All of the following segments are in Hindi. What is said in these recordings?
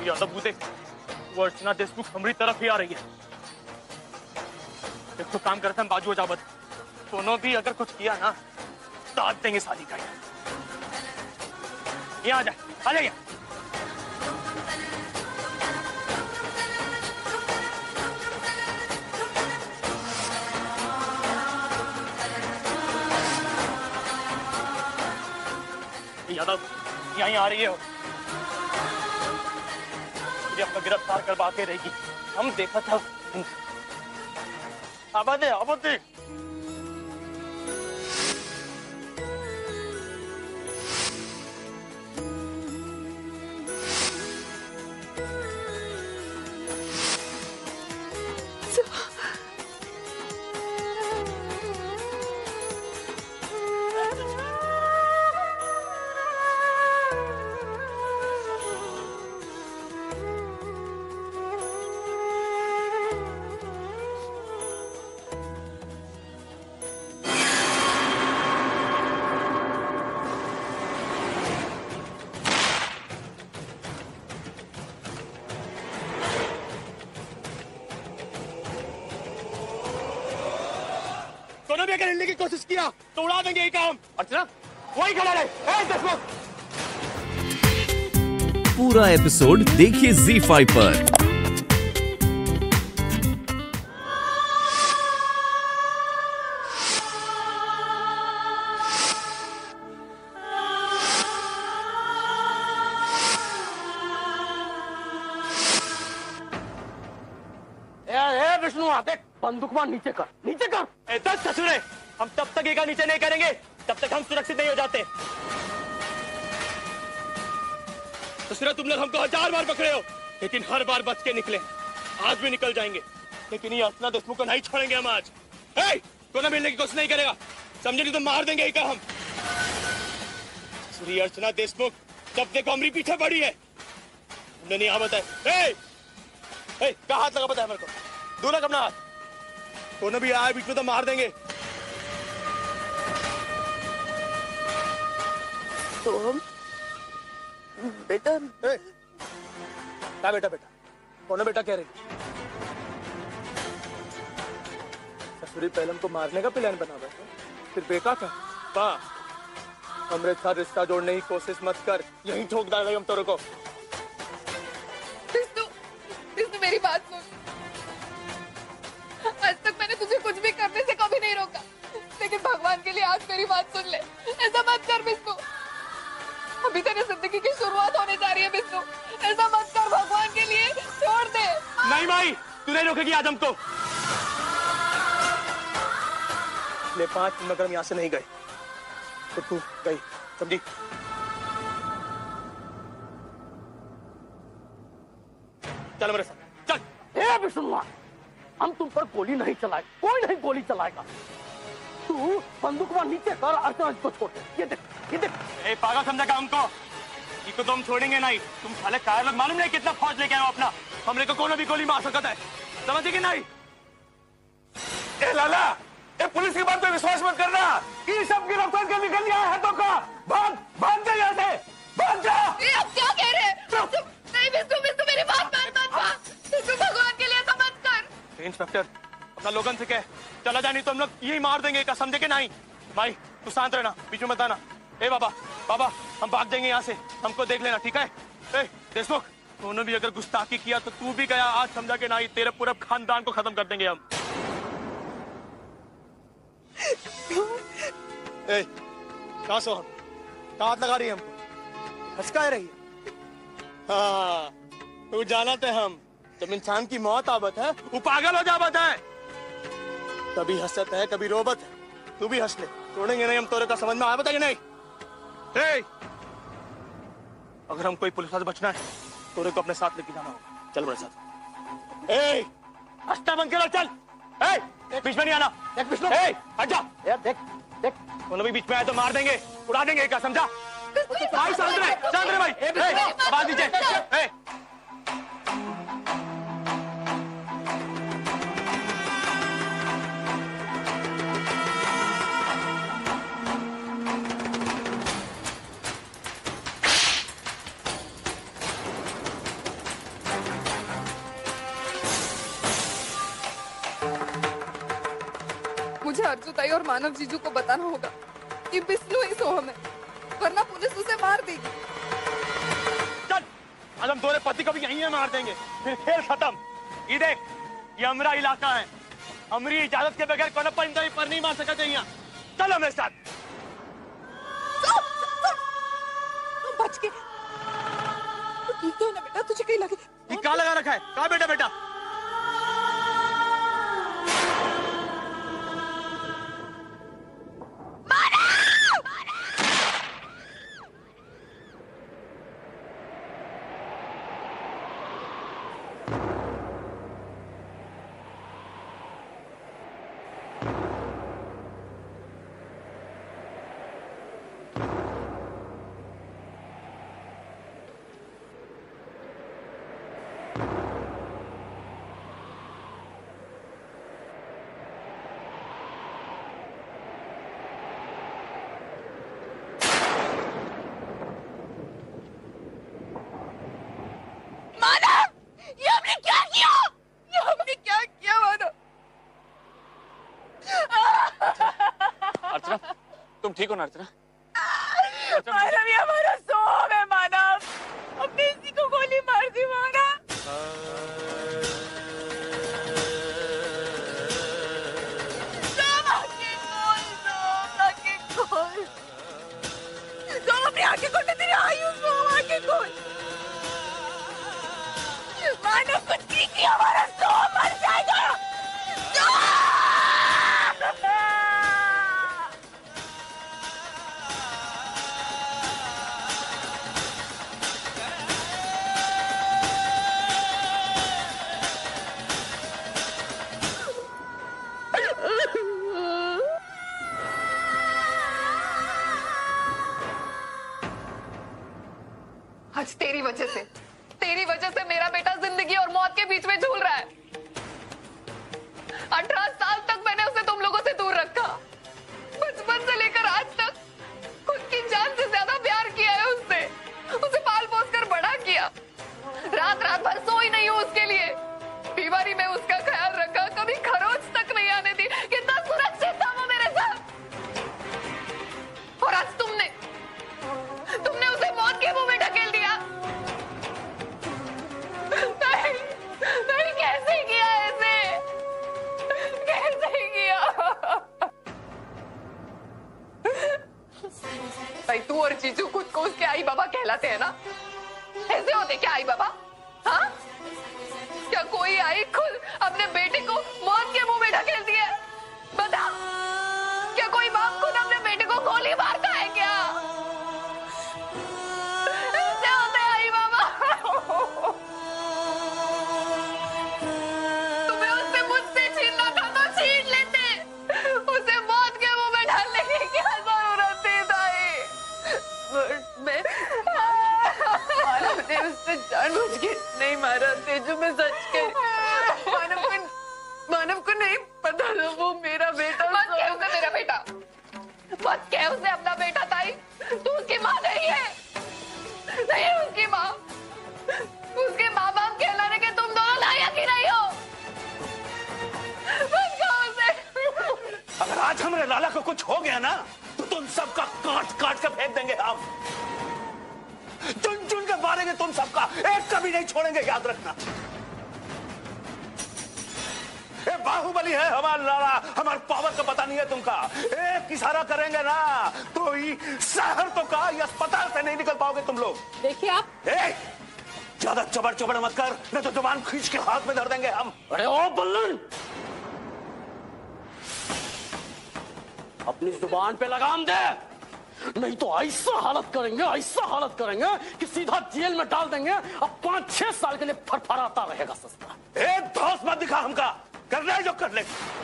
यादव बूते, वो अर्चना देशमुख हमारी तरफ ही आ रही है। एक तो काम करते हैं बाजू अजाबत, दोनों भी अगर कुछ किया ना दाद देंगे शादी का। यहाँ आ जाए, आ जाइए। यादव यहीं आ रही है, अपना गिरफ्तार करवा के रहेगी। हम देखा था आबादी आबादी। दोनों भी अगर हिलने की कोशिश किया तो उड़ा देंगे ये काम। अर्चना वही खड़ा रहे। पूरा एपिसोड देखिए ZEE5 पर। विष्णु देख, बंदूक मार, नीचे कर, नीचे कर। ऐसा ससुर है, हम तब तक ये नीचे नहीं करेंगे तब तक हम सुरक्षित नहीं हो जाते। ससुर तुम लोग हमको 1000 बार पकड़े हो लेकिन हर बार बच के निकले। आज भी निकल जाएंगे लेकिन ये अर्चना देशमुख को नहीं छोड़ेंगे हम आज। कोई मिलने की कोशिश नहीं करेगा, समझे नहीं तो मार देंगे एक हम। श्री अर्चना देशमुख जब देखो हमारी पीछे पड़ी है, हमने नहीं बताया। कहाँ हाथ लगा बताया मेरे को, दूर अपना हाथ। कोई भी आए बीच में तो मार देंगे। तो हम बेटा क्या बेटा बेटा कौन बेटा कह रही? ससुरी पहले हमको मारने का प्लान बना बैठे, फिर बेटा क्या? हमरे साथ रिश्ता जोड़ने की कोशिश मत कर, यहीं ठोक डालेंगे हम तेरे को। विष्णु मेरी बात सुन, आज तक मैंने तुझे कुछ भी करने से कभी नहीं रोका, लेकिन भगवान के लिए आज मेरी बात सुन ले। ऐसा मत कर विष्णु, अभी तेरी जिंदगी की शुरुआत होने जा रही है विष्णु, ऐसा मत कर, भगवान के लिए छोड़ दे। नहीं भाई, तू नहीं रोकेगी आज हमको। ले 5 दिन अगर हम यहाँ से नहीं गए तो तू गई, समझी? चल मेरे साथ चल। विष्णु हम तुम पर गोली नहीं चलाए, कोई नहीं गोली चलाएगा। तू बंदूक वहां नीचे कर, अर्चना को छोड़। ये देख पागल समझेगा हमको, इसको तो हम छोड़ेंगे नहीं। तुम साले कायर लोग, मालूम नहीं कितना फौज लेके आए हो अपना, हमने को कोई भी गोली मार सकता है, समझे कि नहीं? लाला, ये पुलिस की बात पे विश्वास मत करना, ये सब गिरफ्तार कर निकल गया है तो का भाग जा यहाँ से, भाग जा। आप क्या कह रहे हैं? नहीं विष्णु, मेरी बात मान, विष्णु भगवान के लिए ऐसा मत कर। इंस्पेक्टर अपना लोगन से कह चला जा, नहीं तो हम लोग यही मार देंगे, क्या समझे कि नहीं? भाई तू शांत रहना, बीच में मत आना। बाबा हम भाग जाएंगे यहाँ से, हमको देख लेना, ठीक है? देशमुख उन्होंने भी अगर गुस्ताखी किया तो तू भी गया, आज समझा कि नहीं, तेरे पूरे खानदान को खत्म कर देंगे हम। कहाँ सो हम, कहाँ हाथ लगा रही है हमको, हंसका रही है? हाँ तू जाना थे हम, जब इंसान की मौत आवत है वो पागल हो जावत है, कभी हंसत है कभी रोबत है। तू भी हंस ले, छोड़ेंगे नहीं हम तोरे का, समझ में आया बताइए नहीं? अगर हम कोई पुलिस से बचना है तोरे को अपने साथ लेके जाना होगा, चल मेरे साथ। हंसना बंद करो, चल। बीच में नहीं आना, हट जा। देख उन्होंने भी बीच में आए तो मार देंगे, उड़ा देंगे, क्या समझा? भाई शांत रहे भाई, आवाज दीजिए। मुझे अर्जुताई और मानव जीजू को बताना होगा कि विष्णु ही सोहम है, वरना पुलिस उसे मार देगी। चल, आज हम दोनों पति को भी यहीं मार देंगे, फिर खेल खत्म। ये देख, ये हमारा इलाका है, हमारी इजाजत के बगैर कोई परिंदा भी पर नहीं मार सकता यहाँ। चलो मेरे साथ। बच के। ठीक है ना बेटा, तुझे कहीं लगे? ये क्या लगा रखा है? कहाँ बेटा बेटा? तुम ठीक हो ना अर्चना? मानव, ये हमारा सोम है मानव, अपने इसी को गोली मार दी मानव। अपनी आंखें खोल, मैं तेरी आयु सोम, आंखें खोल। मानव कुछ कीजिए, हमारा सोम मर जाएगा। आज तेरी वजह से मेरा बेटा जिंदगी और मौत के बीच में झूल रहा है। 18 साल तक मैंने उसे तुम लोगों से दूर रखा, बचपन से लेकर आज तक खुद की जान से ज्यादा प्यार किया है उससे, उसे पाल पोस कर बड़ा किया। रात रात भर सोई नहीं हूँ उसके लिए, बीमारी में उसका ख्याल रखा, कभी खरोच तक नहीं आने दी। कितना सुरक्षित था वो मेरे साथ। और आज तुमने उसे मौत के मुंह में ढकेल दिया। नहीं, कैसे किया ऐसे? कैसे किया? भाई तू और जीजू खुद को उसके आई बाबा कहलाते हैं ना? ऐसे होते क्या आई बाबा? हाँ? क्या कोई आई खुद अपने बेटे को मौत के मुंह में ढकेल दिया? बता, क्या कोई बाप खुद अपने बेटे को गोली मारता है क्या? ऐसे होते हैं आई बाबा। तुम्हें उससे मुझसे छीनना था तो छीन लेते, उसे मौत के मुंह में डालने की क्या जरूरत थी ताई? मुझे उससे जानबूझ के नहीं मारा तेजू, मैं सच कह। मानव को नहीं पता था वो मेरा बेटा। मत कह उसे मेरा बेटा, मत कह उसे अपना बेटा ताई। तू उसकी माँ नहीं है, नहीं है उसकी माँ। उसके माँ बाप कहलाने के तुम दोनों लायक ही नहीं हो। मत कह उसे। अगर आज हमारे लाला को कुछ हो गया ना, तो तुम सबका काट काट कर फेंक देंगे हम। चुन चुन के मारेंगे तुम सबका, एक कभी नहीं छोड़ेंगे, याद रखना। ये बाहुबली है हमारा लाला, हमारे पावर का पता नहीं है तुमका। एक इशारा करेंगे ना तो ये शहर तो का ये अस्पताल से नहीं निकल पाओगे तुम लोग। देखिए आप, ज्यादा चबड़ चबड़ मत कर, नहीं तो जुबान खींच के हाथ में धर देंगे हम। अरे ओ बल्लन, अपनी जुबान पे लगाम दे, नहीं तो ऐसा हालत करेंगे कि सीधा जेल में डाल देंगे। अब 5-6 साल के लिए फरफराता रहेगा सस्ता। एक धौस मत दिखा हमका, कर ले जो कर ले।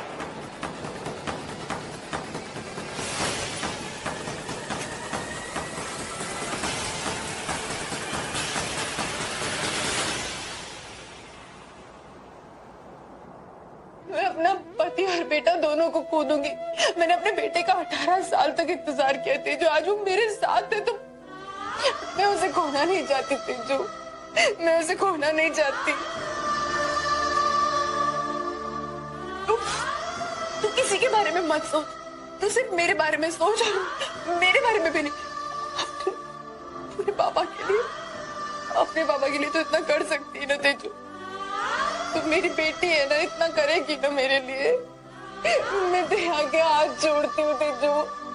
मैं अपना पति और बेटा दोनों को खो दूंगी। मैंने अपने बेटे का 18 साल तक इंतजार किया थे, जो आज वो मेरे साथ थे, तो मैं उसे खोना नहीं चाहती थी। जो मैं उसे खोना नहीं चाहती। किसी के बारे में मत सोच, तू सिर्फ मेरे बारे में सोच, और मेरे बारे में भी नहीं। अपने पापा के लिए तो इतना कर सकती है ना तेजू। तू मेरी बेटी है ना, इतना करेगी ना मेरे लिए। मैं तेरे आगे हाथ जोड़ती हूँ तेजू।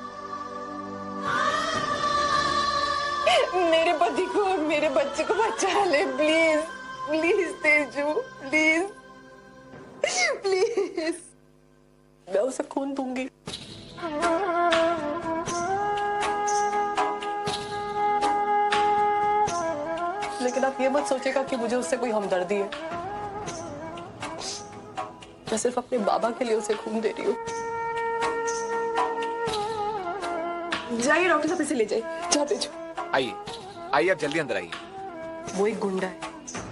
मेरे पति को और मेरे बच्चे को बचा ले please, please Teju, please please. मैं उसे खून दूंगी। लेकिन आप ये मत सोचेगा कि मुझे उससे कोई हमदर्दी है। मैं सिर्फ अपने बाबा के लिए उसे खून दे रही हूँ। जाइए डॉक्टर साहब, इसे ले जाइए। जाते जो आइए आइए, आप जल्दी अंदर आइए। वो एक गुंडा है।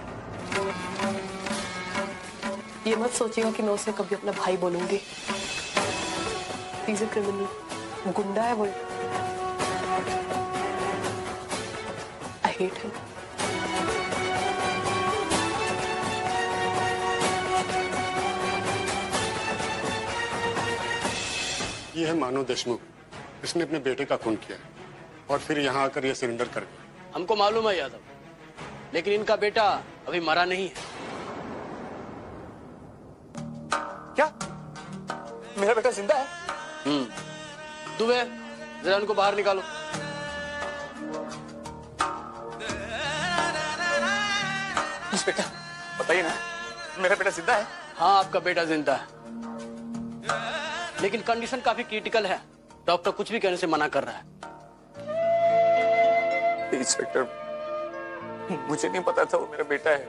ये मत सोचिएगा कि मैं उसे कभी अपना भाई बोलूंगी। He's a criminal, गुंडा है वो। I hate him. ये है मानव देशमुख। इसने अपने बेटे का खून किया और फिर यहाँ आकर ये सरेंडर कर गया। हमको मालूम है यादव, लेकिन इनका बेटा अभी मरा नहीं है। क्या मेरा बेटा जिंदा है? दुबे, जरा उनको बाहर निकालो। इंस्पेक्टर बताइए ना, मेरा बेटा जिंदा है? हाँ, आपका बेटा जिंदा है, लेकिन कंडीशन काफी क्रिटिकल है। डॉक्टर कुछ भी कहने से मना कर रहा है। इंस्पेक्टर, मुझे नहीं पता था वो मेरा बेटा है।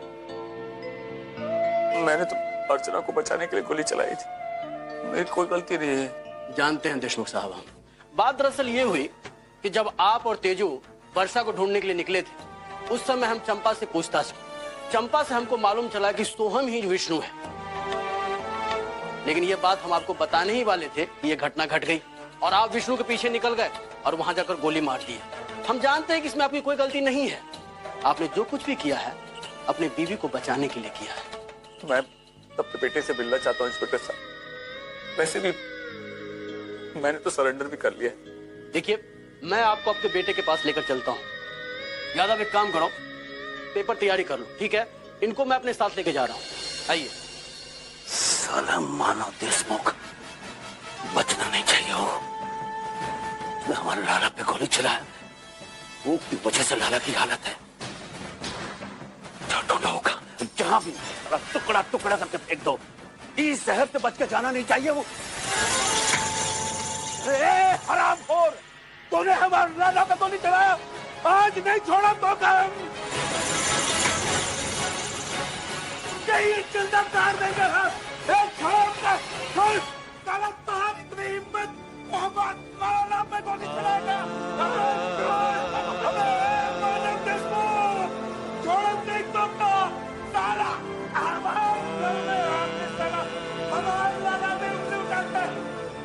मैंने तो अर्चना को बचाने के लिए गोली चलाई थी। मेरी कोई गलती नहीं है। जानते हैं देशमुख साहब, हम बात दरअसल ये हुई कि जब आप और तेजू वर्षा को ढूंढने के लिए निकले थे, उस समय हम चंपा से पूछताछ की। चंपा से हमको मालूम चला कि सोहम ही विष्णु है। लेकिन ये बात हम आपको बताने ही वाले थे कि ये घटना घट गई और आप विष्णु के पीछे निकल गए और वहां जाकर गोली मार दी। हम जानते हैं कि इसमें आपकी कोई गलती नहीं है। आपने जो कुछ भी किया है अपनी बीवी को बचाने के लिए किया है। मैं अपने बेटे से मिलना चाहता हूँ इंस्पेक्टर साहब। वैसे भी मैंने तो सरेंडर भी कर लिया। देखिए, मैं आपको आपके बेटे के पास लेकर चलता हूँ। यादव, एक काम करो, पेपर तैयारी कर लो, ठीक है? इनको मैं अपने साथ लेके जा रहा हूँ। आइए। साला मानव देशमुख, बचना नहीं चाहिए हो। उसने हमारे लाला पे गोली चलाया, वो की वजह से लाला की हालत है। ढूंढना होगा जहां भी, टुकड़ा टुकड़ा करके फेंक दो। इस शहर से बच के जाना नहीं चाहिए वो। हरामखोर, तूने हमारे लाला पे गोली चलाया, आज नहीं छोड़ा तो काम। यही जिंदा काट देंगे हम। पे गोली चलाएगा। छोड़ नहीं तो साला हमारे लाला में उसे उठाता है।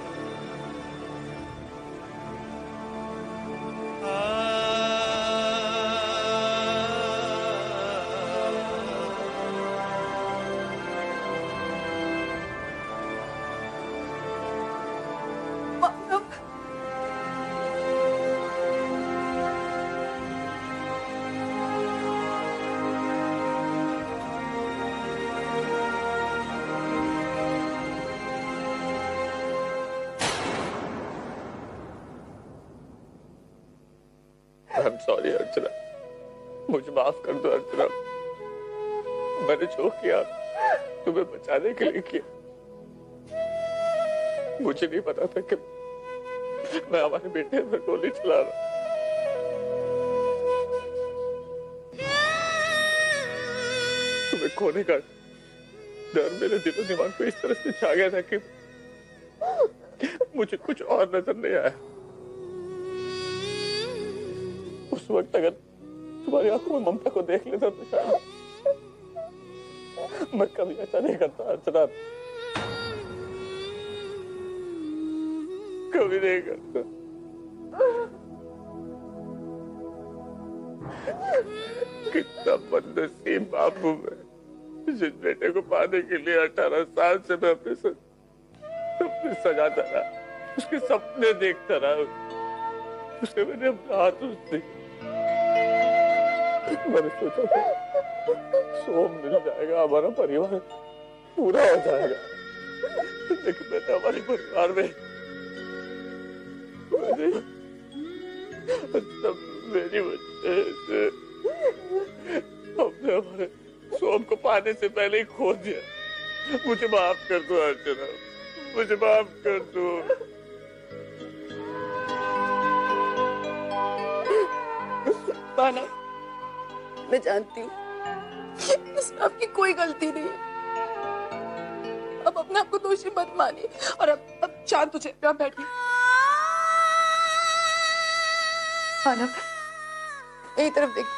I'm sorry अर्चना, मुझे माफ कर दो अर्चना। मैंने जो किया तुम्हें बचाने के लिए किया। मुझे नहीं पता था कि मैं हमारे बेटे पर गोली चला रहा। तुम्हें खोने का डर मेरे दिलो दिमाग पे इस तरह से छा गया था कि मुझे कुछ और नजर नहीं आया। उस वक्त अगर तुम्हारी आंखों में ममता को देख लेता तो शायद मैं कभी ऐसा नहीं करता अर्चना, कभी नहीं करता। कितना बदनसीब बाप हूं मैं, जिस बेटे को पाने के लिए 18 साल से मैं अपने सपने सजाता रहा, उसके सपने देखता रहा, उसे मैंने अपना हाथ उससे मैंने सोचा था सोम मिल जाएगा, हमारा परिवार पूरा हो जाएगा, लेकिन मैंने हमारे परिवार में सब मेरी वजह से हमने हमारे सोम को पाने से पहले ही खो दिया। मुझे माफ कर दो अर्चना, मुझे माफ कर दो। माना, मैं जानती हूँ इसमें आपकी कोई गलती नहीं है। अब अपने आप को दोषी मत मानिए और अब शांत हो जाइए, बैठिए। मानव, एक तरफ देखिए,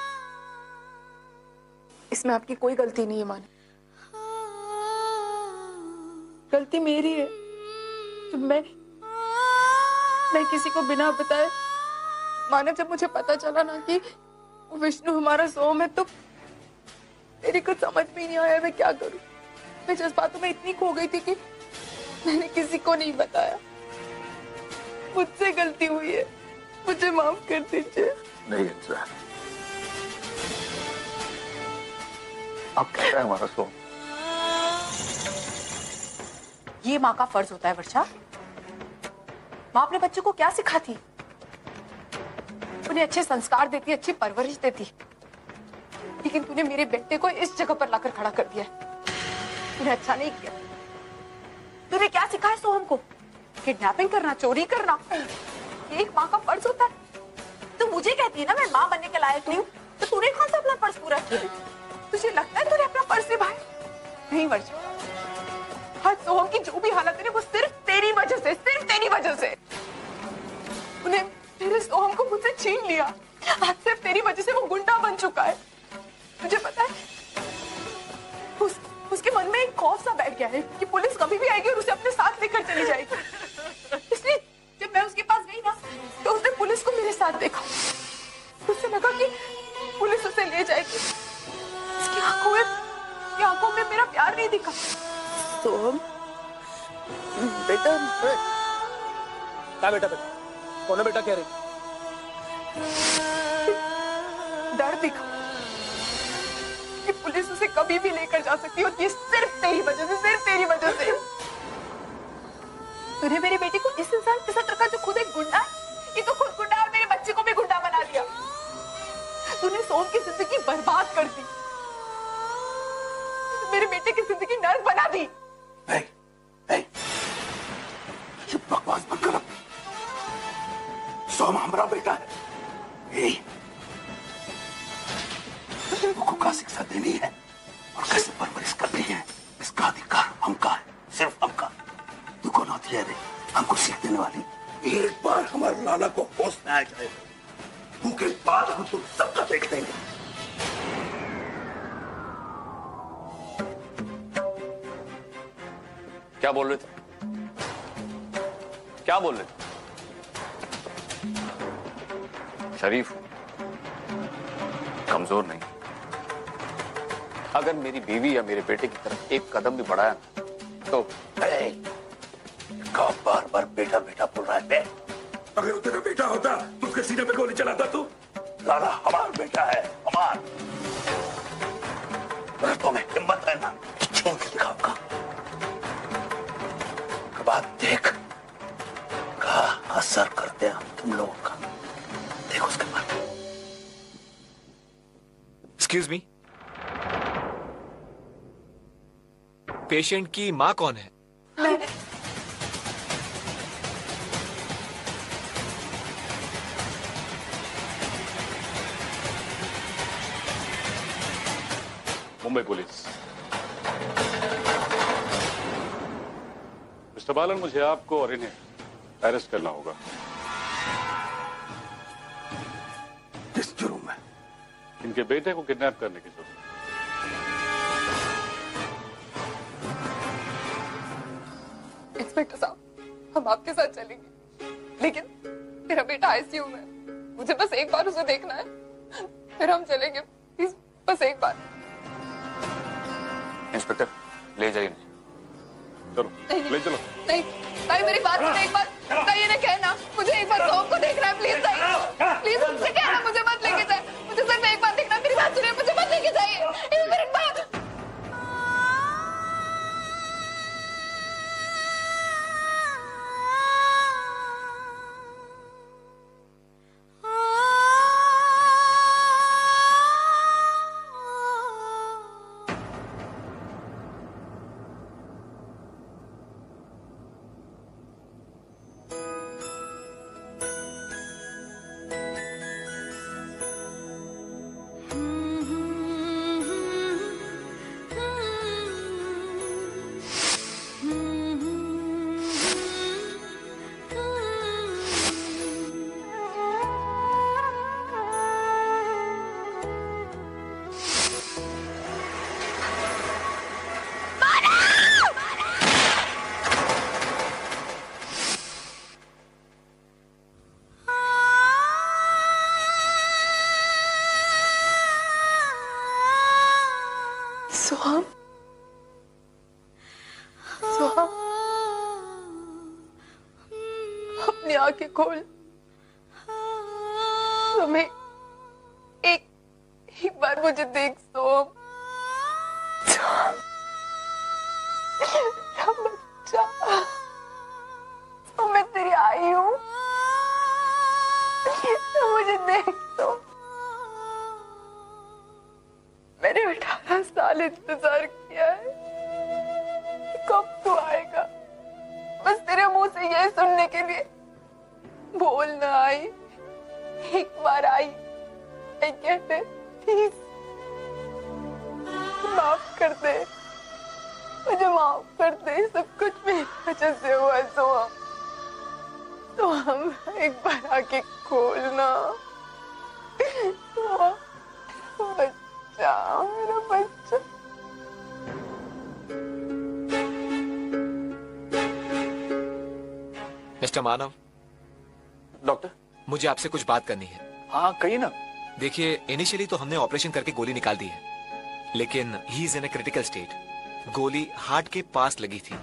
इसमें आपकी कोई गलती नहीं है। मानव, गलती मेरी है। तो मैं किसी को बिना बताए, मानव, जब मुझे पता चला ना कि विष्णु हमारा सोम है, तो मेरी कुछ समझ में नहीं आया मैं क्या करूं। मैं जज्बातों में इतनी खो गई थी कि मैंने किसी को नहीं बताया। मुझसे गलती हुई है, मुझे माफ कर दीजिए। नहीं इंदिरा, अब कैसा है हमारा सोम? ये माँ का फर्ज होता है वर्षा। माँ अपने बच्चों को क्या सिखाती? उन्हें अच्छे संस्कार देती, अच्छी परवरिश देती, लेकिन तूने मेरे बेटे को इस जगह पर लाकर खड़ा कर दिया। तूने अच्छा नहीं किया। तूने क्या सिखाया सोहम को? किडनैपिंग करना, चोरी करना, ये एक माँ का फर्ज होता है। तू मुझे कहती है ना मैं माँ बनने के लायक नहीं हूँ, तो तूने कौन सा अपना फर्ज पूरा किया? तुझे लगता है तूने अपना फर्ज निभाया? नहीं वर्षा, आज सोहम की जो भी हालत है वो सिर्फ तेरी वजह से, सिर्फ तेरी वजह से। उन्हें मेरे सोहम को मुझसे छीन लिया। आज सिर्फ तेरी वजह से वो गुंडा बन चुका है। मुझे पता है उसके मन में एक खौफ सा बैठ गया है कि पुलिस कभी भी आएगी और उसे अपने साथ लेकर चली जाएगी। इसलिए जब मैं उसके पास गई ना, तो उसने पुलिस को मेरे साथ देखा। उससे लगा कि पुलिस उसे ले जाएगी। उसकी आंखों में मेरा प्यार नहीं दिखा। सोहम, बेटा, क्या बेटा? कौन है बेटा? कह रही डर दिखा कि पुलिस उसे कभी भी लेकर जा सकती है, और ये सिर्फ तेरी वजह से, सिर्फ तेरी वजह से। तूने मेरे बेटे को इस इंसान के साथ रखा जो खुद एक गुंडा है। ये तो खुद गुंडा और मेरे बच्चे को भी गुंडा बना दिया। तूने सोम की जिंदगी बर्बाद कर दी, मेरे बेटे की जिंदगी नर्क बना दी। ये बकवास मत करो। सोम हमारा बेटा है। को क्या शिक्षा देनी है और कैसे परवरिश करनी है, इसका अधिकार हमका है, सिर्फ हमका। तू कौन होती है रे हमको सीख देने वाली? एक बार हमारे लाला को होश में आ जाए, उसके बाद हम तुम सबका देख देंगे। क्या बोल रहे थे? क्या बोल रहे थे? शरीफ, कमजोर नहीं। अगर मेरी बीवी या मेरे बेटे की तरफ एक कदम भी बढ़ाया तो बार बार बेटा बेटा बोल रहा है। अगर वो तेरा बेटा होता तो उसके सीने पे गोली चलाता तू? लाला हमारा बेटा है, हमारा। तुम्हें हिम्मत है ना, छीन के दिखाओ का। बात देख का असर करते हैं तुम लोगों का। देखो उसके बाद। एक्सक्यूज मी, पेशेंट की माँ कौन है? मैंने। मुंबई पुलिस। मिस्टर बालन, मुझे आपको और इन्हें अरेस्ट करना होगा। किस जुर्म में? इनके बेटे को किडनैप करने की जरूरत है। इंस्पेक्टर साहब, हम आपके साथ चलेंगे, लेकिन मेरा बेटा आईसीयू में, मुझे बस एक बार उसे देखना है, फिर हम चलेंगे। प्लीज, बस एक बार। इंस्पेक्टर, ले जाइए। चलो, ले चलो। नहीं ताई मेरी बात सुन एक बार। ताई इन्हें कहना मुझे एक बार सोम को देखना है प्लीज ताई, प्लीज उनसे कहना मुझे मत लेके जाए, मुझे सिर्फ एक बार देखना, मेरी बात सुनिए, मुझे मत लेके जाइए। एक मिनट बाद सोहम, सोहम, अपनी आंखें खोल। तुम्हें एक बार मुझे देख सोहम, सोहम, मेरा बच्चा, तो मैं तेरी आई हूँ, तो मुझे देख तो। मैंने 18 साल इंतजार किया है, कब तू आएगा, बस तेरे मुंह से यह सुनने के लिए। बोल ना आई, एक बार आई, कहते प्लीज माफ कर दे, मुझे माफ कर दे, सब कुछ मेरी वजह से हुआ है सोहम। तो हम एक बार आके खोलना, बच्चा, मेरा बच्चा। मिस्टर मानव। डॉक्टर, मुझे आपसे कुछ बात करनी है। हाँ कहिए ना। देखिए, इनिशियली तो हमने ऑपरेशन करके गोली निकाल दी है, लेकिन he is in a critical state. गोली हार्ट के पास लगी थी,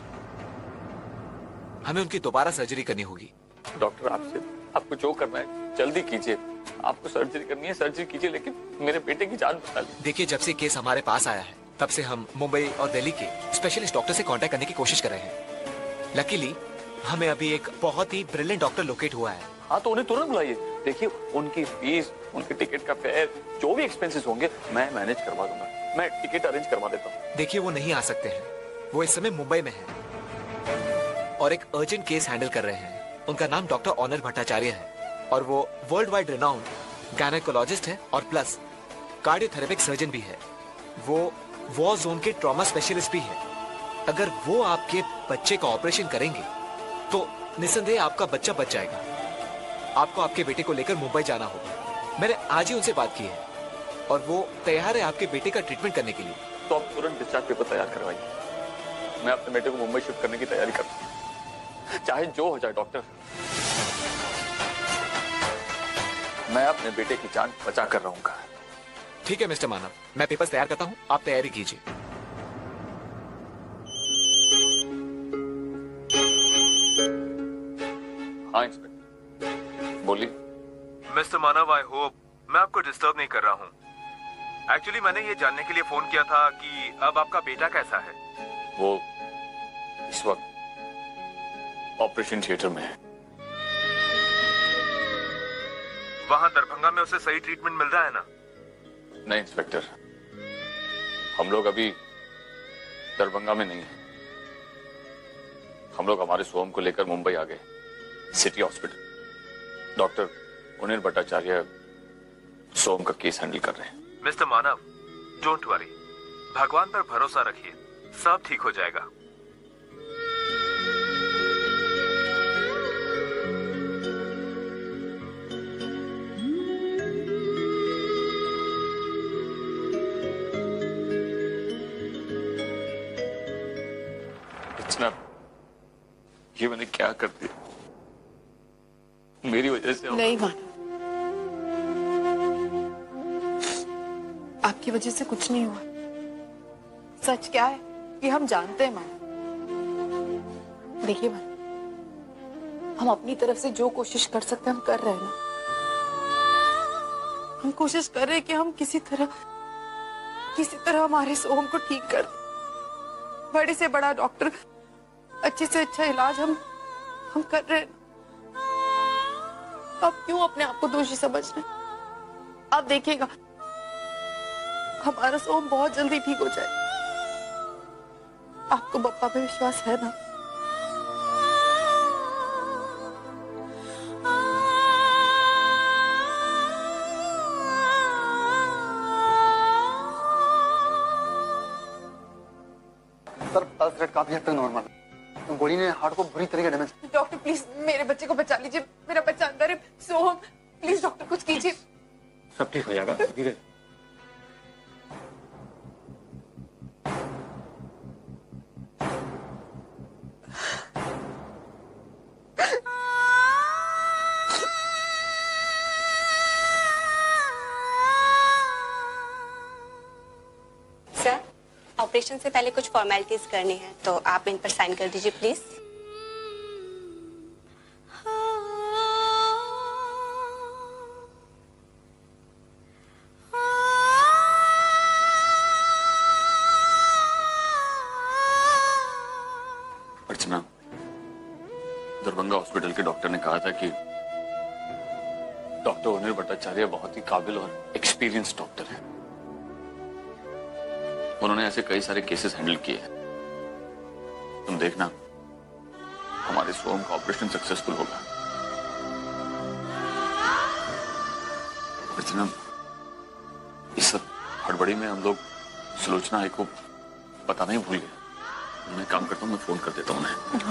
हमें उनकी दोबारा सर्जरी करनी होगी। डॉक्टर, आपको जो करना है जल्दी कीजिए। आपको सर्जरी करनी है, सर्जरी कीजिए, लेकिन मेरे बेटे की जान बचा ली। देखिए, जब से केस हमारे पास आया है तब से हम मुंबई और दिल्ली के स्पेशलिस्ट डॉक्टर से कांटेक्ट करने की कोशिश कर रहे हैं। लकीली हमें अभी एक बहुत ही ब्रिलियंट डॉक्टर लोकेट हुआ है। हाँ तो उन्हें तुरंत बुलाइए। देखिए, उनकी फीस, उनके टिकट का फेयर, जो भी एक्सपेंसेस होंगे मैं मैनेज करवा दूंगा। मैं टिकट अरेंज करवा देता हूँ। देखिए, वो नहीं आ सकते हैं, वो इस समय मुंबई में है और एक अर्जेंट केस हैंडल कर रहे हैं। उनका नाम डॉक्टर ऑनर भट्टाचार्य है और वो वर्ल्ड वाइड रिनाउंड गायनेकोलॉजिस्ट है और प्लस कार्डियोथेरेपिक सर्जन भी है। वो वॉर जोन के ट्रॉमा स्पेशलिस्ट भी है। अगर वो आपके बच्चे का ऑपरेशन करेंगे तो निस्संदेह आपका बच्चा बच जाएगा। आपको आपके बेटे को लेकर मुंबई जाना होगा। मैंने आज ही उनसे बात की है और वो तैयार है आपके बेटे का ट्रीटमेंट करने के लिए। तो आप तुरंत डिस्चार्ज पेपर तैयार करवाइए। मैं अपने बेटे को मुंबई शिफ्ट करने की तैयारी करता हूँ, चाहे जो हो जाए। डॉक्टर, मैं अपने बेटे की जान बचा कर रहूंगा। ठीक है मिस्टर मानव, मैं पेपर्स तैयार करता हूँ, आप तैयारी कीजिए। हाँ इंस्पेक्टर, बोलिए। मिस्टर मानव, आई होप मैं आपको डिस्टर्ब नहीं कर रहा हूँ। एक्चुअली मैंने ये जानने के लिए फोन किया था कि अब आपका बेटा कैसा है। वो इस वक्त ऑपरेशन थिएटर में है। वहां दरभंगा में उसे सही ट्रीटमेंट मिल रहा है ना? नहीं इंस्पेक्टर, हम लोग अभी दरभंगा में नहीं है। हम लोग हमारे सोम को लेकर मुंबई आ गए, city hospital. Doctor Anil Bhattacharya Som का केस हैंडल कर रहे हैं। मिस्टर मानव, डोंट वरी, भगवान पर भरोसा रखिए, सब ठीक हो जाएगा। इतना ये मैंने क्या कर दिया? मेरी वजह से। नहीं मानो, आपकी वजह से कुछ नहीं हुआ। सच क्या है ये हम जानते हैं मानो। देखिए भाई, हम अपनी तरफ से जो कोशिश कर सकते हैं हम कर रहे हैं ना। हम कोशिश कर रहे हैं कि हम किसी तरह हमारे सोम को ठीक कर दें। बड़े से बड़ा डॉक्टर, अच्छे से अच्छा इलाज हम कर रहे हैं। आप क्यों अपने आप को दोषी समझ रहे हैं? आप देखिएगा हमारा सोम बहुत जल्दी ठीक हो जाए। आपको बप्पा पे विश्वास है ना? सर पल्स रेट काफी हद तक नॉर्मल है। गोली ने हार्ट को बुरी तरह डैमेज। डॉक्टर प्लीज मेरे बच्चे को बचा लीजिए, मेरा बच्चा अंदर है। सोहम प्लीज डॉक्टर कुछ कीजिए। सब ठीक हो जाएगा, धीरे। सर, ऑपरेशन से पहले कुछ फॉर्मेलिटीज करनी है, तो आप इन पर साइन कर दीजिए प्लीज। अर्चना, दरभंगा हॉस्पिटल के डॉक्टर ने कहा था कि डॉक्टर ओनेर भट्टाचार्य बहुत ही काबिल और एक्सपीरियंस डॉक्टर है। उन्होंने ऐसे कई सारे केसेस हैंडल किए हैं। तुम देखना, हमारे सोम का ऑपरेशन सक्सेसफुल होगा। अर्चना, इस सब हड़बड़ी में हम लोग सुलोचना आई को बताना ही भूल गए। मैं काम करता हूँ, मैं फोन कर देता हूँ उन्हें।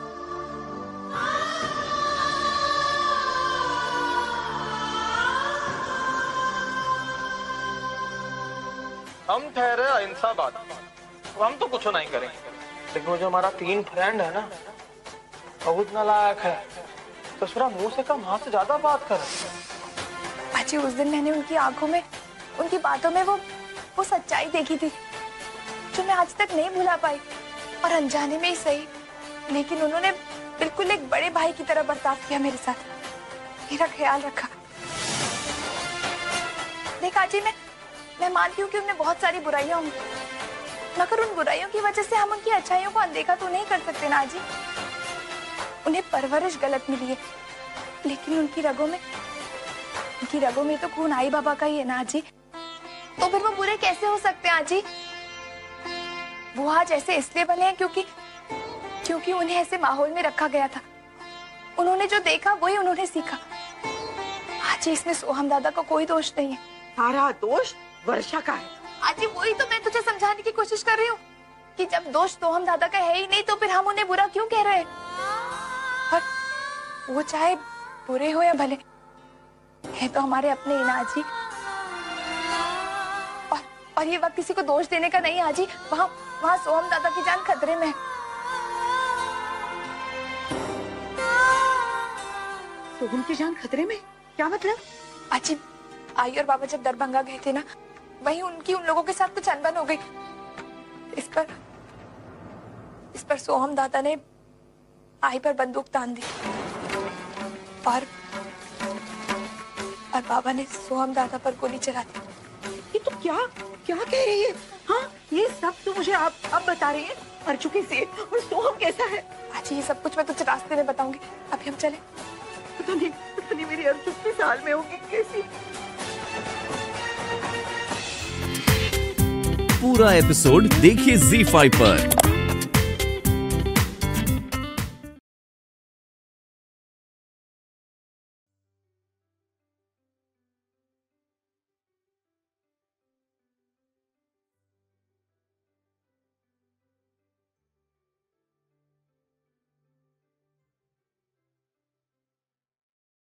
हम ठहरे अहिंसाबाद, हम तो कुछ नहीं करेंगे, लेकिन वो जो हमारा 3 फ्रेंड है ना, बहुत नालायक है। तो उसका मुंह से कम हाथ से ज्यादा बात कर। पाची, उस दिन मैंने उनकी आंखों में, उनकी बातों में वो सच्चाई देखी थी जो मैं आज तक नहीं भुला पाई। और अनजाने में ही सही, लेकिन उन्होंने बिल्कुल एक बड़े भाई की तरह बर्ताव किया मेरे साथ, मेरा ख्याल रखा। देख आजी, मैं मानती हूँ कि उनमें बहुत सारी बुराइयां होंगी, मगर उन बुराइयों की वजह से हम उनकी अच्छाइयों को अनदेखा तो नहीं कर सकते ना आजी। उन्हें परवरिश गलत मिली है, लेकिन उनकी रगों में तो खून आई बाबा का ही है ना आजी। तो फिर वो बुरे कैसे हो सकते हैं आजी? वो आज ऐसे इसलिए बने हैं क्योंकि उन्हें ऐसे माहौल में रखा गया था। उन्होंने जो देखा वही उन्होंने सीखा। आजी, इसमें सोहम दादा का कोई दोष नहीं है। सारा दोष वर्षा का है। आजी, वही तो मैं तुझे समझाने की कोशिश कर रही हूँ कि जब दोष सोहम दादा का है ही नहीं, तो फिर हम उन्हें बुरा क्यों कह रहे हैं? और वो चाहे बुरे हो या भले, है तो हमारे अपने ही ना आजी। और ये वक्त किसी को दोष देने का नहीं आजी। वहाँ सोहम दादा की जान खतरे में है। सोहम की जान खतरे में? क्या मतलब? आजी, आई और बाबा जब दरभंगा गए थे ना, वहीं उनकी उन लोगों के साथ कुछ अनबन हो गई। इस पर सोहम दादा ने आई पर बंदूक तान दी और बाबा ने सोहम दादा पर गोली चला दी। ये तो क्या कह रही है? हाँ, ये सब तो मुझे आप अब बता रही हैं। अर्चू कैसी है और सोहम कैसा है? आजी, ये सब कुछ मैं तुझे रास्ते में बताऊंगी। अभी हम चले। पता नहीं मेरी अर्चू किस हाल में होगी, कैसी। पूरा एपिसोड देखिए ZEE5 पर।